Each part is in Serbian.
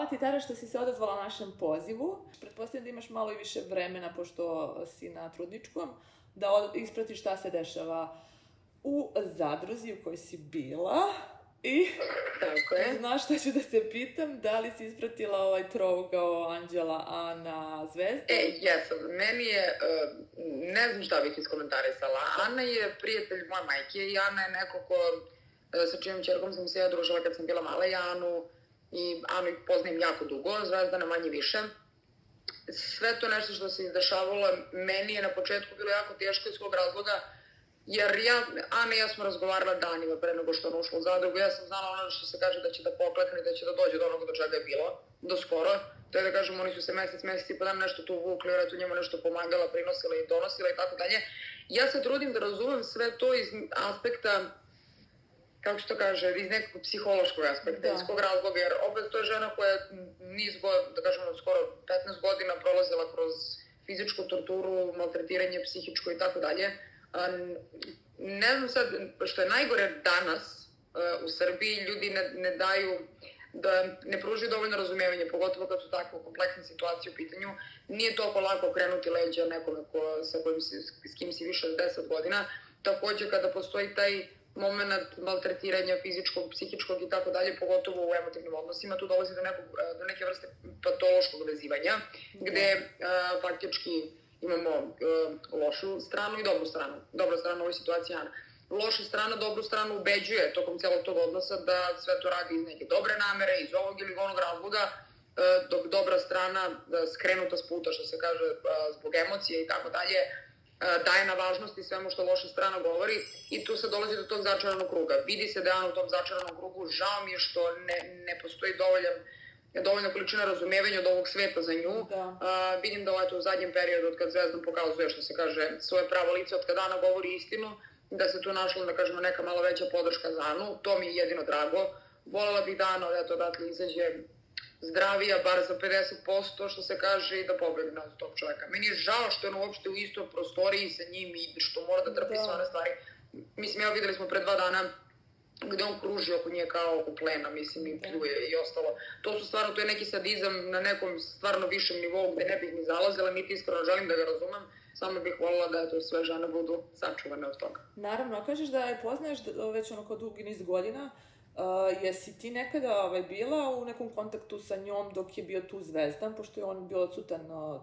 hvala ti, Tara, što si se odazvala našem pozivu. Pretpostavljam da imaš malo i više vremena, pošto si na trudničkom, da ispratiš šta se dešava u zadruzi u kojoj si bila. I tako je. Znaš šta ću da te pitam? Da li si ispratila ovaj trougao Anđela, Ana, Zvezda? Jesam. Meni je, ne znam šta bih iskomentarisala. Ana je prijatelj moje majke i Ana je neko ko, sa čijom ćerkom sam se ja družila kad sam bila mala, i Anu poznajem jako dugo, Zvezdana manje više. Sve to nešto što se izdešavalo, meni je na početku bilo jako teško iz svog razloga, jer Ana i ja smo razgovarala danima pre nego što ona ušla u zadrugu. Ja sam znala ono što se kaže da će da poklekne, da će da dođe do onoga do čega je bilo, do skoro. To je da kažem, oni su se mesec i po dan nešto tu vukli, vjerojatno njemu nešto pomagala, prinosila i donosila i tako dalje. Ja se trudim da razumem sve to iz aspekta, kako se to kaže, iz nekog psihološkog aspekta, iz kog razloga, jer opet to je žena koja je da kažemo, skoro 15 godina prolazila kroz fizičku torturu, maltretiranje, psihičko i tako dalje. Ne znam sad, što je najgore danas u Srbiji, ljudi ne daju, da ne pružaju dovoljno razumevanje, pogotovo kad su takve kompleksne situacije u pitanju. Nije toliko lako okrenuti leđa nekome s kim si više od 10 godina. Takođe, kada postoji taj moment maltretiranja fizičkog, psihičkog i tako dalje, pogotovo u emotivnim odnosima, tu dolazi do neke vrste patološkog vezivanja, gde faktički imamo lošu stranu i dobru stranu. Dobra strana u ovoj situaciji Ana. Loša strana dobru stranu ubeđuje tokom celog tog odnosa da sve to radi iz neke dobre namere, iz ovog ili onog razloga, dok dobra strana, skrenuta s puta, što se kaže, zbog emocije i tako dalje, daje na važnosti svemu što loša strana govori i tu se dolazi do tog začaranog kruga. Vidi se da je Ana u tom začaranom krugu, žao mi je što ne postoji dovoljna količina razumevanja od ovog sveta za nju. Vidim da u zadnjem periodu, od kad Zvezdan pokazuje, što se kaže, svoje pravo lice, od kad Ana govori istinu, da se tu našla, da kažemo, neka malo veća podrška za Anu. To mi je jedino drago. Volela bih da Ana odatle izađe zdravija, bar za 50%, što se kaže, i da pobegne od tog čoveka. Meni je žao što je on uopšte u istoj prostoriji sa njim i što mora da trpi sve one stvari. Mislim, evo videli smo pre 2 dana gde on kruži oko nje kao oko plena, mislim, i pljuje i ostalo. To su stvarno, to je neki sadizam na nekom stvarno višem nivou gde ne bih ni zalazila, niti iskreno želim da ga razumem, samo bih voljela da sve žene budu sačuvane od toga. Naravno, a kažeš da je poznaješ već onako dugi niz godina, jesi ti nekada bila u nekom kontaktu sa njom dok je bio tu Zvezdan, pošto je on bio odsutan?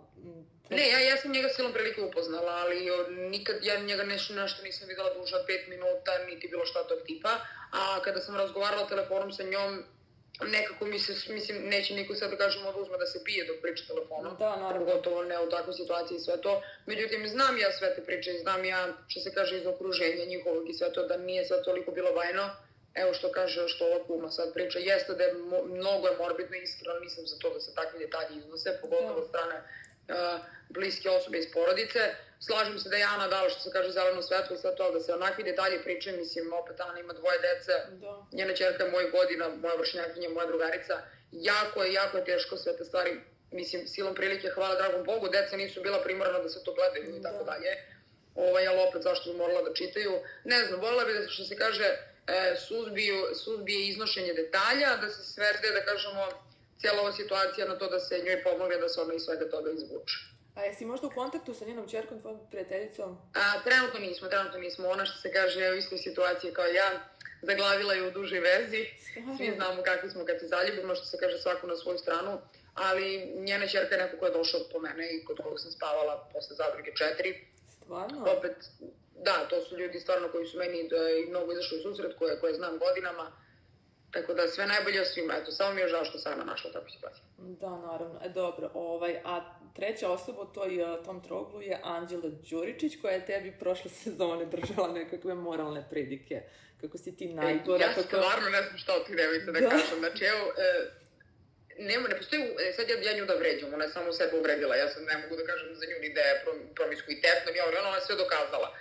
Ne, ja sam njega silom prilike upoznala, ali nikad ja njega nešto nisam videla duže od 5 minuta, niti bilo šta tog tipa, a kada sam razgovarala telefonom sa njom, nekako mislim, neće niko sad da kažemo da uzme da se pije dok priča telefonom, pogotovo ne u takvoj situaciji i sve to. Međutim, znam ja sve te priče, znam ja, što se kaže, iz okruženja njihovog i sve to, da nije sad toliko bilo bajno. Evo što kaže, što ova kuma sad priča, jeste da je mnogo morbidno i iskreno, nisam za to da se takvi detalji iznose, pogotovo od strane bliske osobe iz porodice. Slažem se da je Ana dala, što se kaže, zeleno svetlo i sve to, da se onakvi detalji pričaju. Mislim, opet Ana ima 2 dece, njena ćerka je mojih godina, moja vršnjakinja, moja drugarica. Jako je teško sve te stvari, mislim, silom prilike, hvala dragom Bogu, deca nisu bila primorana da se to gledaju i tako dalje. Ali opet zašto bi morala da čitaju? Ne znam, voljela bi da, što se kaže, suzbije iznošenje detalja, da se svede, da kažemo, cijela ova situacija na to da se njoj pomogne da se ona iz svega toga izvuče. A jesi možda u kontaktu sa njenom ćerkom, tvojom prijateljicom? Trenutno nismo. Ona, što se kaže, u istoj situaciji kao ja, zaglavila je u dužoj vezi. Svi znamo kakvi smo kad se zaljubimo, što se kaže, svako na svoju stranu, ali njena ćerka je neko ko je došao po mene i kod kog sam spavala posle zadruge 4. Stvarno? Opet, da, to su ljudi stvarno koji su meni mnogo izašli u susret, koje znam godinama. Tako da sve najbolje o svima. Eto, samo mi je žao što sam Ana našla takvu situaciju. Da, naravno. Dobro. A treća osoba u tom trouglu je Anđela Đuričić, koja je tebi prošle sezone držala nekakve moralne pridike. Kako si ti najgora. Ja stvarno ne znam šta od tih devica da kažem. Znači, evo, ne postoji, sad ja nju da vređam, ona je samo sebe uvredila. Ja sad ne mogu da kažem za nju ni da je promiskuitetna, ona je sve dokazala.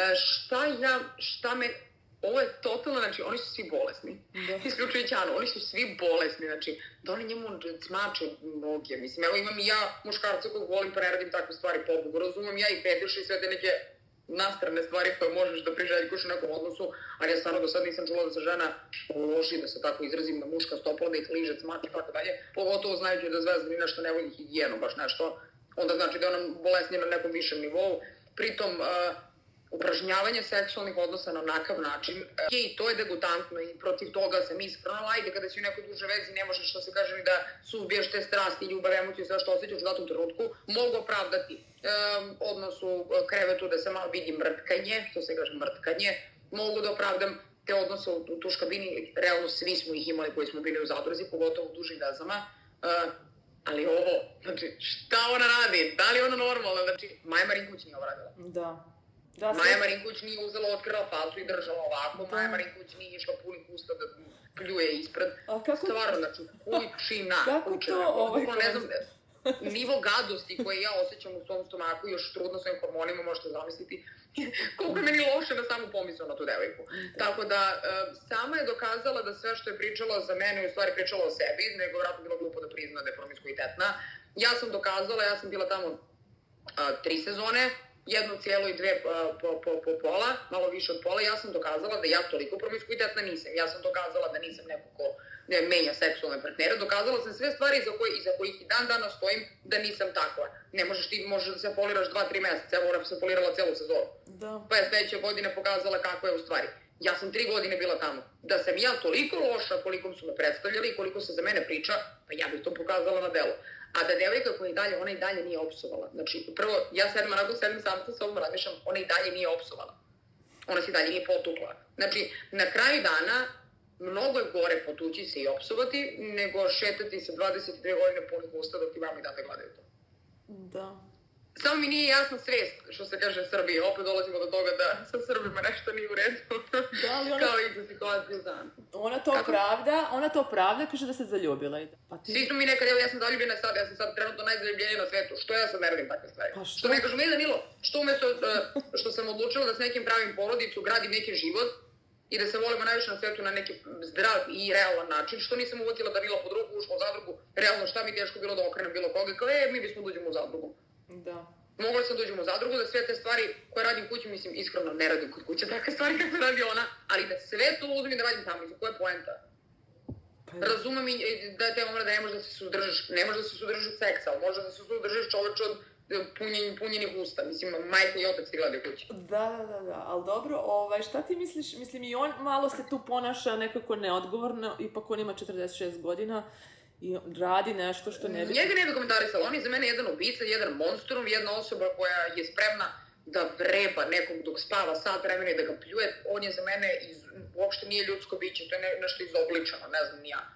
Šta me... Ovo je totalno, znači, oni su svi bolesni. Isključujući Anu, oni su svi bolesni, znači, da oni njemu cmače noge. Mislim, evo imam i ja muškarca kog volim pa ne radim takve stvari, pobogu, razumem ja i fetiš i sve te neke nastrane stvari koje možeš da priželjkuš u nekom odnosu, ali ja stvarno do sad nisam čula da se žena loži, da se tako izrazim, na muška stopala, da ih liže, cmati i tako dalje, pogotovo znajući da Zvezdan i nešto ne voli higijenu, baš nešto, onda znači da je ona bolesnija na nekom višem nivou. Pritom, upražnjavanje seksualnih odnosa na onakav način, i to je degutantno i protiv toga sam iskreno, ajde kada si u nekoj duže vezi ne možeš, što se kaže, ni da suzbiješ te strasti, ljubav, emociju, sve što osjećaš u datom trenutku, mogu opravdati odnos u krevetu da se malo vidi mrtkanje, što se kaže mrtkanje, mogu da opravdam te odnose u tuš kabini, realno svi smo ih imali koji smo bili u zadruzi, pogotovo u dužim vezama, ali ovo, znači, šta ona radi? Da li je ona normalna? Znači, Maja Marinković nije ovo radila. Da. Maja Marinković nije uzela, otkrila facu i držala ovako. Maja Marinković nije išla punih usta da pljuje ispred. Stvarno, znači, kućina. Kako to ne znam, nivo gadosti koje ja osjećam u svom stomaku, još trudno svojim hormonima, možete zamisliti koliko je meni loše na samu pomisao na tu devojku. Tako da, sama je dokazala da sve što je pričala za mene, u stvari pričala o sebi, nego vratno bilo glupo da prizna da je promiskuitetna. Ja sam dokazala, ja sam bila tamo 3 sezone, jednu cijelu i 2 po pola, malo više od pola, ja sam dokazala da ja toliko promiskuitetna nisam. Ja sam dokazala da nisam neko ko menja seksualne partnere, dokazala sam sve stvari iza kojih i dan danas stojim da nisam takva. Ne možeš ti, možeš da se poliraš 2-3 meseca, evo ona se polirala celu sezonu. Da. Pa je sledeće godine pokazala kako je u stvari. Ja sam 3 godine bila tamo. Da sam ja toliko loša kolikom su me predstavljali i koliko se za mene priča, pa ja bih to pokazala na delu. A da devojka koja ona i dalje nije opsovala. Znači, prvo, ja sedim sam sa sobom razmišljam, ona i dalje nije opsovala. Ona se i dalje nije potukla. Znači, na kraju dana, mnogo je gore potući se i opsovati, nego šetati se 22 godine punih usta dok ti mama i date gledaju to. Da. Samo mi nije jasna svest, što se kaže Srbije. Opet dolazimo do toga da sa Srbima nešto nije u redu. Da, ali ona... Kao i za situaciju za... Ona to pravda, kaže da se zaljubila. Svi smo mi nekad, evo ja sam zaljubljena sad, ja sam sad trenutno najzaljubljenija na svetu. Što ja sad ne radim takve stvari? Pa što? Što ne kažu, Danilo, što umesto što sam odlučila da s nekim pravim porodicu, gradim neki život i da se volimo najviše na svetu na neki zdrav i realan način, što nisam uvotila Danila pod ruku, ušla u zadrugu, realno šta mi teško bilo da okrenem bilo koga, kao mi bismo da uđemo u zadrugu. Da. Mogla sam da uđem u zadrugu, da sve te stvari koje radim kuću, mislim, iskreno ne radim kod kuće takve stvari kako radi ona, ali da sve to uzmem i da radim tamo, mislim, koja je poenta? Razumem i da te omra da ne možeš da se suzdržiš, ne možeš da se suzdržiš od seksa, ali možeš da se suzdržiš čoveče od punjenih usta, mislim, majka i otac ti gledaju kući. Da, ali dobro, šta ti misliš, mislim i on malo se tu ponaša nekako neodgovorno, ipak on ima 46 godina, i radi nešto što ne bi... Njega ne bi komentarisala, on je za mene jedan ubica, jedan monstrum, jedna osoba koja je spremna da vreba nekog dok spava sat vremena i da ga pljuje, on je za mene, uopšte nije ljudsko biće, to je nešto izobličano, ne znam ni ja.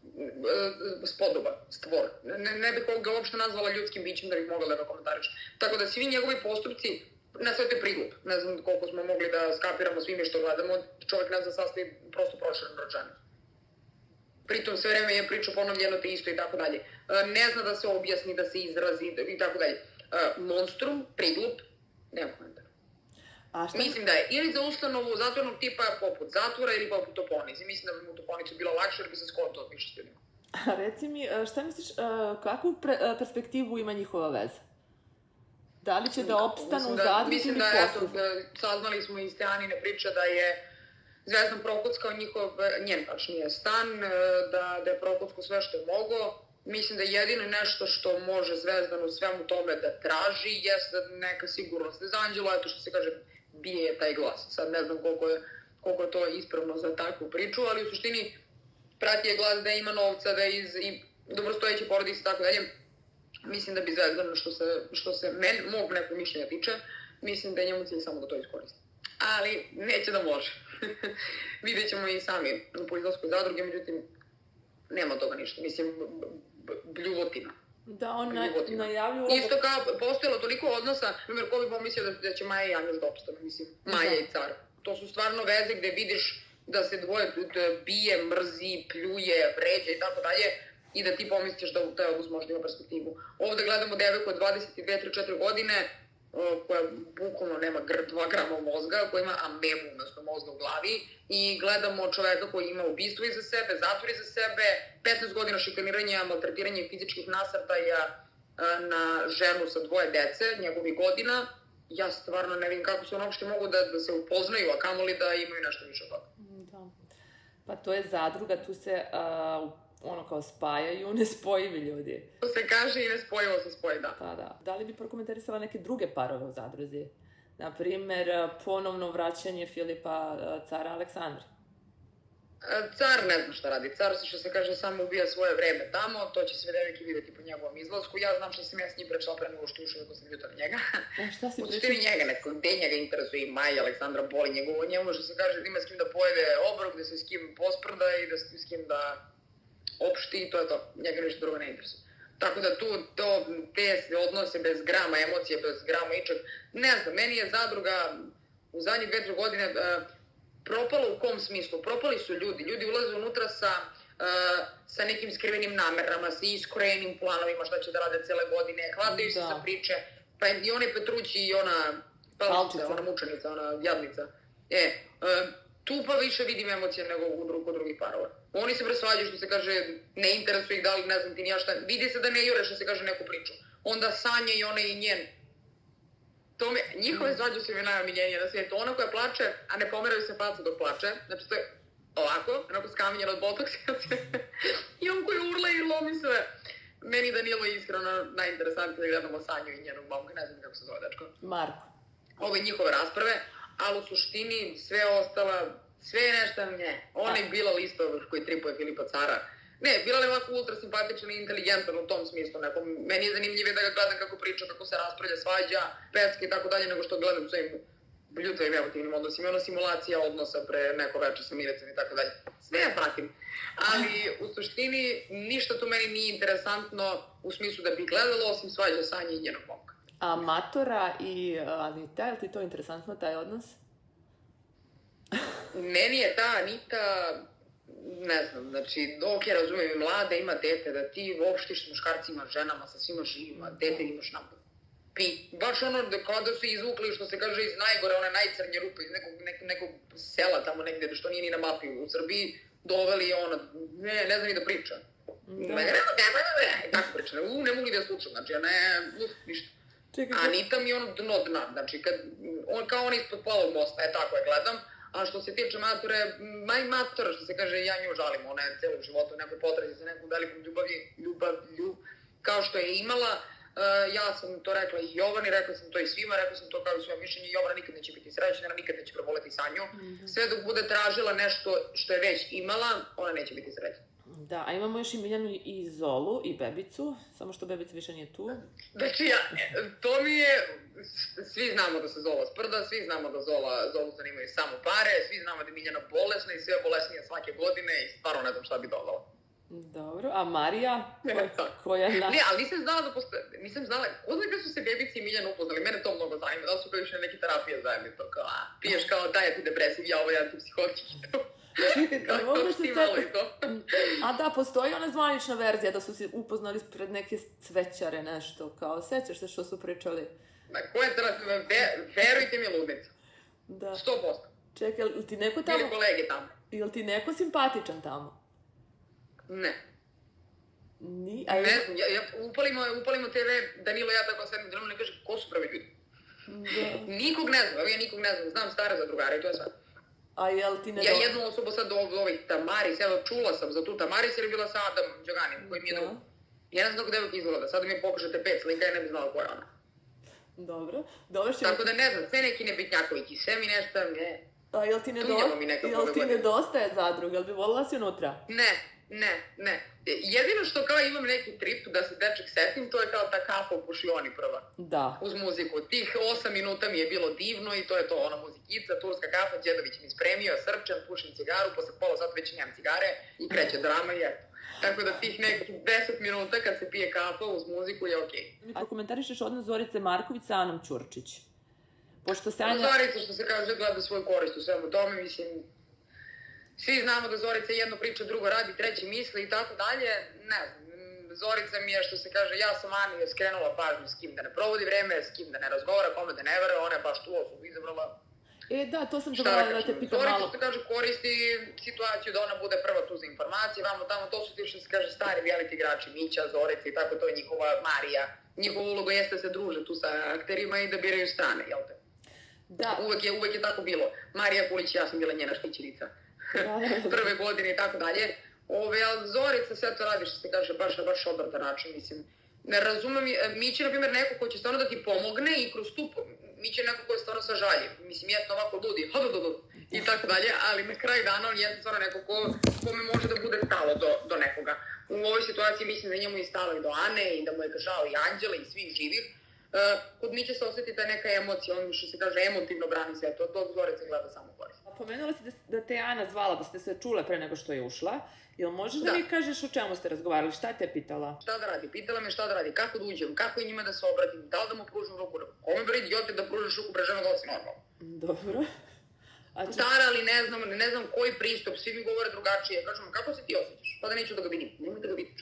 Spodoba, stvor. Ne bih ga uopšte nazvala ljudskim bićem da bih mogla da ga komentariš. Tako da svi njegovi postupci, na sve to je priglup. Ne znam koliko smo mogli da skapiramo svime što gledamo, čovjek ne zna sastavi prosto proširen rođanak. Pritom sve vreme je priča ponovljeno te isto i tako dalje. Ne zna da se objasni, da se izrazi i tako dalje. Monstrum, priglup, nema komentara. Mislim da je ili za ustanovu zatvornog tipa poput zatvora ili poput Toponice. Mislim da bi mu Toponicu bilo lakše jer bi se skonto od više s ljudima. Reci mi, šta misliš, kakvu perspektivu ima njihova veza? Da li će da opstanu u zadruzi ili poslu? Mislim da, saznali smo iz te Anine priče da je Zvezdan prokockao njen tačnije stan, da je prokockao sve što je mogo. Mislim da jedino nešto što može Zvezdan u svemu tome da traži jeste neka sigurnost iz Anđela, eto što se kaže, bije je taj glas. Sad ne znam koliko je to ispravno za takvu priču, ali u suštini prati je glas da ima novca, da je iz dobrostojeće porodice i tako dalje. Mislim da bi Zvezdan, što se mog nekog mišljenja tiče, mislim da je njemu cilj samo da to iskoristi. Ali neće da može. Vidjet ćemo i sami po izlasku zadruge, međutim, nema toga ništa. Mislim, bljuvotina. Da, on najavlju... Isto kao, postojalo toliko odnosa, numjer, ko bi pomislio da će Maja i Janjuš da opstane, mislim, Maja i Car. To su stvarno veze gde vidiš da se dvoje bije, mrzi, pljuje, vređa i tako dalje, i da ti pomisliš da taj odnos možda ima perspektivu. Ovde gledamo devojku od 22-3-4 godine, koja bukvalno nema 2 grama mozga, koja ima amebu umesto mozga u glavi, i gledamo čoveka koji ima ubistvo iza sebe, zatvor iza sebe, 15 godina šikaniranja, maltretiranja i fizičkih nasrtaja na ženu sa 2 dece, njegovih godina, ja stvarno ne vidim kako se ono uopšte mogu da se upoznaju, a kamoli da imaju nešto više od toga. Da. Pa to je zadruga, tu se ono kao spajaju nespojivi ljudi. To se kaže i nespojivo se spoji, da. Pa da. Da li bi prokomentarisala neke druge parove u zadruzi? Naprimer, ponovno vraćanje Filipa cara Aleksandra. Car ne znam šta radi. Car, što se kaže, samo ubija svoje vreme tamo. To će sve devojke vidjeti po njegovom izlasku. Ja znam što sam ja s njim prečela pre nego što ušao, ako sam ljuta na njega. Šta si pričala? Njega neko, gde njega interesuje i Maja, Aleksandra boli njegovo njemu, što se kaže, ima s kim da pojede obrok, da se s kim posprda i da se s kim da opšti i to je to. Njega ništa drugo ne interesuje. Tako da te odnose bez grama emocije, bez grama ičeg. Ne znam, meni je zadruga u zadnje 2-3 godine propala u kom smislu? Propali su ljudi. Ljudi ulaze unutra sa nekim skrivenim namerama, sa iskrojenim planovima šta će da rade cele godine, hvataju se za priče, pa i one Petrući i ona Palčica, ona mučenica, ona jadnica. Tu pa više vidim emocije nego kod drugih parova. Oni se presvađaju, što se kaže, ne interesuje ih da li, ne znam ti nija šta, vidi se da ne jure, što se kaže, neku priču. Onda Sanja i ona i njen. Njihove svađe su mi najomiljenije na svijetu. Ona koja plače, a ne pomeraju se faca dok plače, znači to je ovako, onako skamenjeno od botoksa, i on koji urla i lomi sve. Meni Danilo je iskreno najinteresantnije da gledamo Sanju i njenog momka, ne znam kako se zove dečko. Marko. Ove njihove rasprave, ali u suštini sve ostala, sve je nešto ona je bila listova koji tripuje Filipa cara. Ne, bila je ovako ultra simpatičan i inteligentan u tom smislu. Meni je zanimljivije da ga gledam kako priča, kako se raspravlja, svađa, pecka i tako dalje, nego što gledam u svojim ljutavim emotivnim odnosima. Ono simulacija odnosa pre neko večer sa Miricom i tako dalje. Sve ja pratim. Ali u suštini ništa tu meni nije interesantno u smislu da bih gledala osim svađa Sanje i njenog momka. A Matora i Anita, je li ti to interesantno, taj odnos? Meni je ta Anita, ne znam, znači, ok, razumijem, mlada, ima dete, da ti uopštiš s muškarcima, ženama, sa svima živima, dete imaš na baš ono kada su izvukli, što se kaže, iz najgore, one najcrnje rupe, iz nekog sela tamo negde, što nije ni na mapi u Srbiji, doveli ono, ne znam ni da priča. Tako priča, ne mogu ni da slučam, znači, ništa. Anita mi je ono dno dna, znači, kao ona ispod pola mosta, tako je gledam. A što se tiče Matore, Matora, što se kaže, ja nju žalim, ona je celu životu u nekoj potrazi sa nekom velikom ljubavlju, kao što je imala. Ja sam to rekla i Jovani, rekla sam to i svima, rekla sam to kao i svoje mišljenje. Jovana nikad neće biti srećna, nikad neće preboleti Sanju. Sve dok bude tražila nešto što je već imala, ona neće biti srećna. Da, a imamo još i Miljanu i Zolu i Bebicu, samo što Bebica više nije tu. Znači, to mi je, svi znamo da se Zola sprda, svi znamo da Zolu zanimaju samo pare, svi znamo da je Miljana bolesna i sve bolesnije svake godine i stvarno ne znam šta bi dodala. Dobro, a Marija? Koja Ne, ali nisam znala da postoje, nisam znala, odmah kad su se Bebici i Miljana upoznali, mene to mnogo zanima, da su previše neke terapije zajedno, to kao, piješ kao, daj ti depresiv, ja ovo je antipsihotik i to. A da, postoji ona zvanična verzija da su se upoznali pred neke cvećare, nešto, kao, sećaš se što su pričali? Ko je verujte mi ludnica. Da. 100%. Čekaj, ili ti neko tamo... Bili kolege tamo. Ili ti neko simpatičan tamo? Ne. Ne znam, upalimo TV, Danilo ja tako sedem, Danilo ne kaže ko su pravi ljudi. Nikog ne znam, ja nikog ne znam, znam stare zadrugare i to je sve. A jel ti ne... Ja jednu osobu sad ovih Tamaris, evo čula sam za tu Tamaris jer je bila sa Adam Đoganim, koji mi je drugo. Ja ne znam kako devojka izgleda, sad mi pokažete 5 slika i ne bi znala koja je ona. Dobro. Tako da ne znam, sve neki nebitnjakovići, sve mi nešto, ne. A jel ti nedostaje zadruga, jel bi volila si unutra? Ne. Jedino što kao imam neki trip da se deček setim, to je kao ta kafa u Pušioni prva. Da. Uz muziku. Tih 8 minuta mi je bilo divno i to je to, ona muzikica, turska kafa, Đedović mi spremio, srčan, pušim cigaru, posle pola sata već nemam cigare i kreće drama i eto. Tako da tih nekih 10 minuta kad se pije kafa uz muziku je okej. A komentarišeš odnos Zorice Marković sa Anom Ćurčić? Pošto se Anja... Zorica, što se kaže, gleda svoju korist u svemu tome, mislim... Svi znamo da Zorica jedno priča, drugo radi, treći misli i tako dalje. Ne znam, Zorica mi je, što se kaže, ja sam Ani skrenula pažnju s kim da ne provodi vreme, s kim da ne razgovara, kome da ne vere, ona je baš tu osobu izabrala. Da, to sam zaboravila da te pitam malo. Zorica, što se kaže, koristi situaciju da ona bude prva tu za informacije, vamo tamo, to su ti, što se kaže, stari veliki igrači, Mića, Zorica i tako, to je njihova Marija, njihova uloga jeste da se druže tu sa akterima i da biraju strane, jel te? Da. Uvek je tako bilo. Marija Kulić, ja sam bila njena štićenica. Prve godine i tako dalje. Ali Zorica sve to radi, što se kaže, baš obratan način, mislim. Ne razumem, Miće, na primjer, neko ko će stvarno da ti pomogne i kroz tu, Miće je neko ko je stvarno sažaljiv. Mislim, jesno ovako ludi, i tako dalje, ali na kraju dana on jeste stvarno neko kome može da bude stalo do nekoga. U ovoj situaciji mislim da njemu je stalo i do Ane i da mu je žao i Anđela i svih živih. Kod Miće se osjeti ta neka emocija, on što se kaže emotivno brani sve to, dok Zorica gleda samo korist. Pomenula si da te Ana zvala, da ste se čule pre nego što je ušla. Jel možeš da mi kažeš o čemu ste razgovarali? Šta te je pitala? Šta da radi? Pitala me šta da radi, kako da uđem, kako je njima da se obratim, da li da mu pružim ruku. Kome bre idiote da pružiš ruku pre žena da si normalno? Dobro. Stara, ali ne znam koji pristup, svi mi govore drugačije. Kažem, kako se ti osjećaš? Pa da neću da ga vidim. Nemoj da ga vidiš.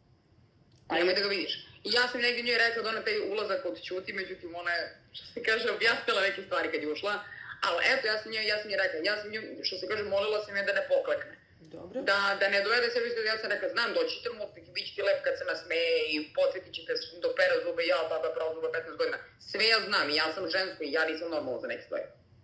Nemoj da ga vidiš. I ja sam negdje njoj rekla da ona taj ulazak odćuti, međutim ona je, što se kaže, objasnila neke stvari kad je ušla. Ali eto, ja sam njoj rekla, što se kaže, molila sam je da ne poklekne. Dobro. Da ne dovede sebi što ja sam rekla, znam, doći trenutak i bit će ti lep kad se nasmeje i podsjetit ćete do pera zube, ja baba pravo zuba 15 godina. Sve ja znam i ja sam žensko i ja nisam normalna za neke stvari.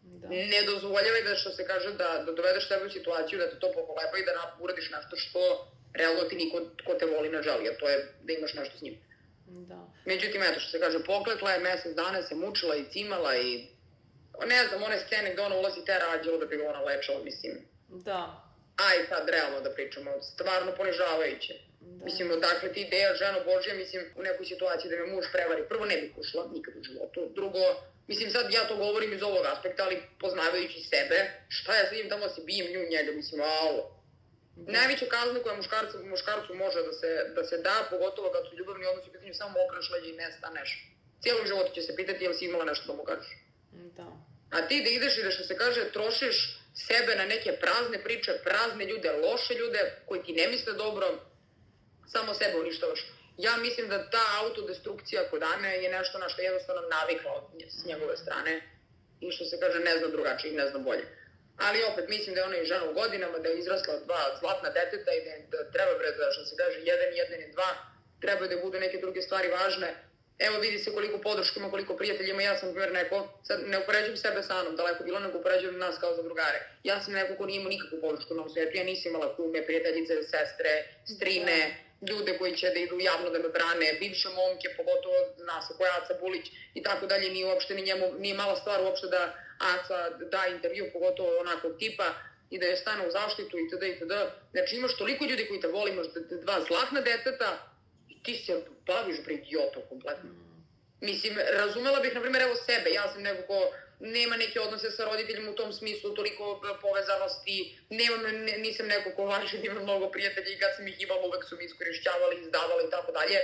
Ne dozvoljavaj da, što se kaže, da dovedeš sebe u situaciju, da te to pokolepa i da uradiš nešto što realno ti niko ko te voli ne želi, a to je da imaš nešto s njim. Da. Međutim, eto, što se kaže, poklekla je, mesec dana se mučila i cimala i ne znam, one scene gde ona ulazi te rađalo da bi ga ona lečala, mislim. Da. Aj sad, realno da pričamo, stvarno ponižavajuće. Da. Mislim, odakle ti ideja, ženo Božja, mislim, u nekoj situaciji da me muž prevari. Prvo, ne bih ušla, nikad u životu. Drugo, mislim, sad ja to govorim iz ovog aspekta, ali poznavajući sebe, šta ja sedim tamo se bijem nju njega, mislim, alo. Najveća kazna koja muškarcu može da se da, pogotovo kad su ljubavni odnosi u pitanju, samo okreš leđa i ne staneš. Cijelog života će se pitati jel si imala nešto da mu kažeš. Da. A ti da ideš i da, što se kaže, trošiš sebe na neke prazne priče, prazne ljude, loše ljude koji ti ne misle dobro, samo sebe uništavaš. Ja mislim da ta autodestrukcija kod Ane je nešto na što je jednostavno navikla s njegove strane i što se kaže ne zna drugačije i ne zna bolje. Ali opet mislim da je ona i žena u godinama, da je izrasla 2 zlatna deteta i da treba da, što se kaže, 1 i 2, treba da budu neke druge stvari važne. Evo vidi se koliko podrške ima, koliko prijatelja ima, ja sam primjer neko, sad ne upoređujem sebe sa Anom, daleko bilo, nego upoređujem nas kao za drugare. Ja sam neko ko nije imao nikakvu podršku na svijetu, ja nisam imala kume, prijateljice, sestre, strine, ljude koji će da idu javno da me brane, bivše momke, pogotovo zna se ko je Aca Bulić i tako dalje, nije uopšte ni njemu, nije mala stvar uopšte da Aca da intervju, pogotovo onakvog tipa, i da je stane u zaštitu itd. Znači imaš toliko ljudi koji te voli, imaš 2 zlatna deteta, ti se baviš bre idioto kompletno. Mislim, razumela bih, na primjer, evo sebe, ja sam neko ko nema neke odnose sa roditeljima u tom smislu, toliko povezanosti, nisam neko ko važi da ima mnogo prijatelja i kad sam ih imala uvek su mi iskorišćavali, izdavali i tako dalje.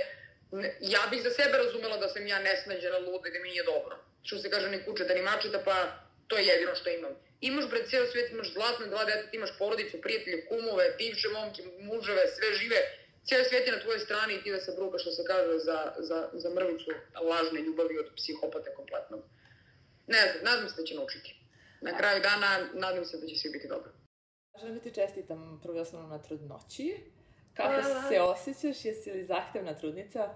Ja bih za sebe razumela da sam ja nesnađena, luda i da mi nije dobro. Što se kaže, ni kučeta, ni mačeta, pa to je jedino što imam. Imaš pred cijel svijet, imaš zlatne 2 deteta, imaš porodicu, prijatelje, kumove, bivše momke, muževe, sve žive. Cijel svijet je na tvojoj strani i ti da se brukaš, što se kaže, za mrvicu lažne ljubavi od psihopate kompletnog. Ne znam, nadam se da će naučiti. Na kraju dana, nadam se da će svi biti dobro. Želim da ti čestitam prvo osnovno na trudnoći. Kako se osjećaš? Jesi li zahtevna trudnica?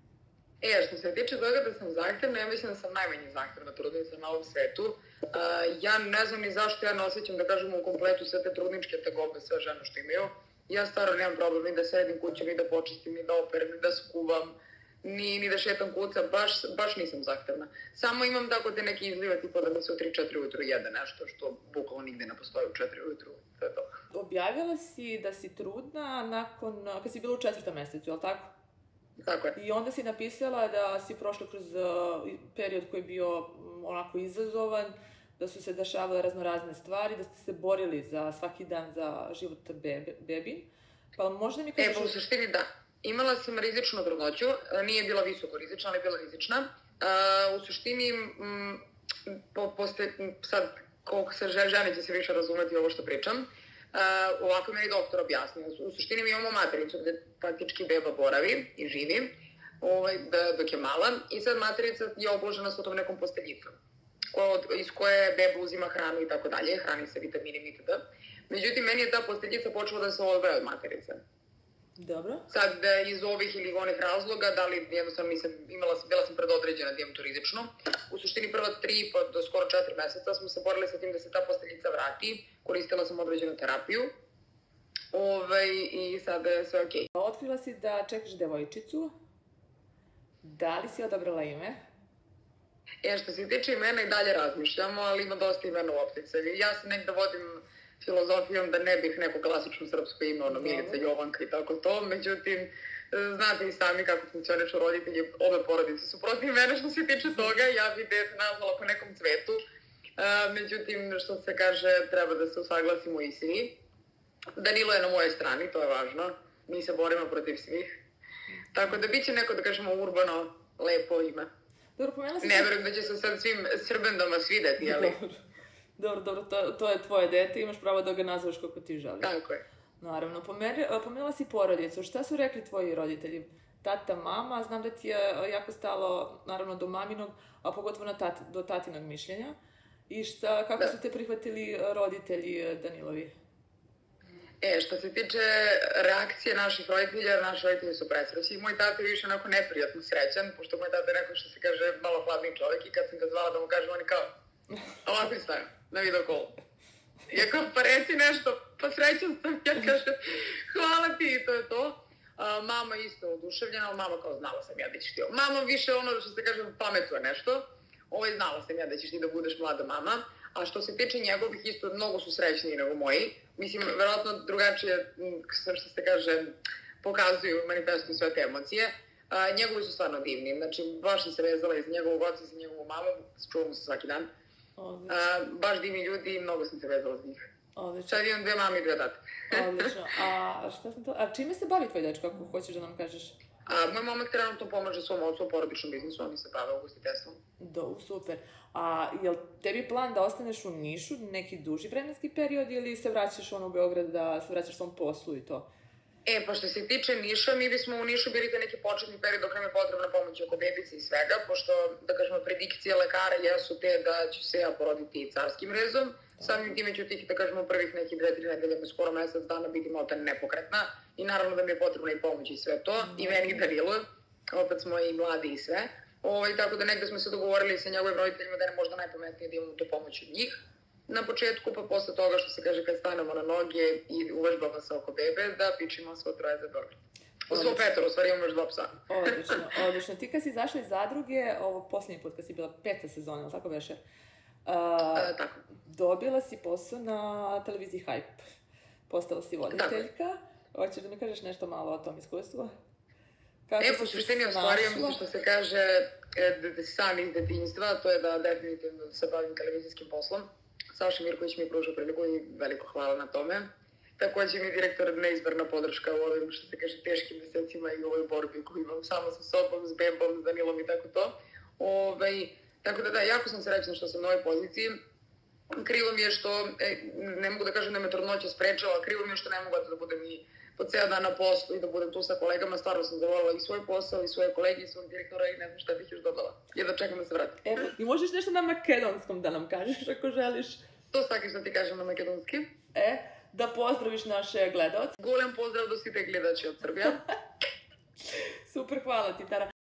Što se tiče toga da sam zahtevna, ja mislim da sam najmanje zahtevna trudnica na ovom svetu. Ja ne znam ni zašto ja ne osjećam, da kažem, u kompletu sve te trudničke tegobe, sve žene što imaju. Ja stvarno nemam problem ni da sedim kuće, ni da počistim, ni da operem, ni da skuvam, ni da šetam kuca, baš nisam zahtevna. Samo imam tako te neke izlive, tipa da mi se u 3-4 ujutru jede nešto što bukvalno nigde ne postoji u 4 ujutru, to je to. Objavila si da si trudna kad si bila u 4. mesecu, je li tako? Tako je. I onda si napisala da si prošla kroz period koji je bio onako izazovan, da su se dešavale raznorazne stvari, da ste se borili za svaki dan za život bebi. Pa možda mi kažeš... Pa u suštini da. Imala sam rizičnu trudnoću, nije bila visoko rizična, ali je bila rizična. U suštini, sad, koliko se žene će se više razumeti ovo što pričam, ovako meni doktor objasnio. U suštini mi imamo matericu gde faktički beba boravi i živi, dok je mala, i sad materica je obložena sa tom nekom posteljicom, iz koje beba uzima hranu i tako dalje, hrani se vitaminima itd. Međutim, meni je ta posteljica počela da se odvaja od materice. Dobro. Sad, iz ovih ili onih razloga, da li jednostavno nisam bila sam predodređena da imam to rizično. U suštini prva 3 pa do skoro 4 meseca smo se borili sa tim da se ta posteljica vrati. Koristila sam određenu terapiju. I sada je sve okej. Otkrila si da čekaš devojčicu. Da li si odabrala ime? Što se tiče imena i dalje razmišljamo, ali ima dosta imena u opticaju. Ja se negde vodim filozofijom da ne bih neko klasično srpsko ime, Milica, Jovanka i tako to, međutim, znate i sami kako funkcionišu roditelji, obe porodice su protiv mene što se tiče toga, ja bih dete nazvala po nekom cvetu, međutim, što se kaže, treba da se usaglasimo i svi. Danilo je na mojoj strani, to je važno, mi se borimo protiv svih, tako da bit će neko, da kažemo, urbano, lepo ime. Ne verujem da će se sad svim Srbendama svideti, ali... Dobro, to je tvoje dete, imaš pravo da ga nazvaš kako ti želiš. Tako je. Naravno, pomenula si porodicu, šta su rekli tvoji roditelji? Tata, mama, znam da ti je jako stalo, naravno, do maminog, a pogotovo do tatinog mišljenja. I kako su te prihvatili roditelji Danilovi? Što se tiče reakcije naših roditelja, naši roditelji su presrećni. Moj tata je više onako neprijatno srećan, pošto moj tata je rekao, što se kaže, malo hladni čovjek, i kad sam ga zvala da mu kažem, on je kao, ovako je stavio na video call. Ja kao, pa reci nešto, pa srećan sam, ja kažem, hvala ti, i to je to. Mama isto oduševljena, ali mama kao, znala sam ja da ćeš ti. Mama više ono, što se kaže, pametuje nešto. Znala sam ja da ćeš ti da budeš mlada mama. A što se tiče njegovih, isto mnogo su srećniji nego moji. Mislim, verovatno drugačije, što se kaže, pokazuju, manifestuju sve te emocije. Njegovi su stvarno divni. Znači, baš sam se vezala iz njegovog oca i za njegovu mamu. Čuvamo se svaki dan. Baš divni ljudi i mnogo sam se vezala za njih. Odlično. Sad imam 2 mame i 2 tate. Odlično. A čime se bavi tvoj dečko, ako hoćeš da nam kažeš? Moj momak trenutno pomaže svom ocu u porodičnom biznisu, oni se bave ugostiteljstvom. Super. A je li tebi plan da ostaneš u Nišu neki duži vremenski period ili se vraćaš u Beograd da se vraćaš svom poslu i to? Pa što se tiče Niša, mi bismo u Nišu bili neki početni period dok nam je potrebna pomoć oko bebice i svega, pošto, da kažemo, predikcije lekara jesu te da ću se ja poroditi carskim rezom. Samim time ću tih, da kažemo, prvih nekih 2-3 nedelje, skoro mesec dana biti malta nepokretna i naravno da mi je potrebna i pomoć i sve to, i meni i Danilo, opet smo i mladi i sve. Tako da negde smo se dogovorili sa njegovim roditeljima da je možda najpametnije da imamo tu pomoć od njih na početku, pa posle toga, što se kaže, kad stanemo na noge i uvežbamo se oko bebe, da pičimo svo 3 za Beograd. Svo 5, u stvari imamo još 2 psa. Odlično. Ti kad si izašla iz zadruge, ovo posljednji put kad si bila 5. sezona, ali tako beše? Tako. Dobila si posao na televiziji Hype. Postala si voditeljka. Hoćeš da mi kažeš nešto malo o tom iskustvu? Po suštini ostvarujem, što se kaže, san iz detinjstva, to je da definitivno se bavim televizijskim poslom. Saša Mirković mi je pružao priliku i veliko hvala na tome. Takođe mi je direktor neizmerna podrška u ovim, što se kaže, teškim mesecima i u ovoj borbi koju imam samo sa sobom, s bebom, s Danilom i tako to. Tako da, jako sam srećna što sam na ovoj poziciji. Krivo mi je što, ne mogu da kažem da me trudnoća sprečava, krivo mi je što ne mogu da budem ni po ceo dan na poslu i da budem tu sa kolegama. Stvarno sam zavolila i svoj posao, i svoje kolege, i svog direktora, i ne znam šta bih još dodala. Jedva čekam da se vratim. I možeš nešto na makedonskom da nam kažeš, ako želiš? To svaki što ti kažem na makedonski. Da pozdraviš naše gledalce. Golem pozdrav do svih gledači od Srbija. Super, hvala ti, Tara.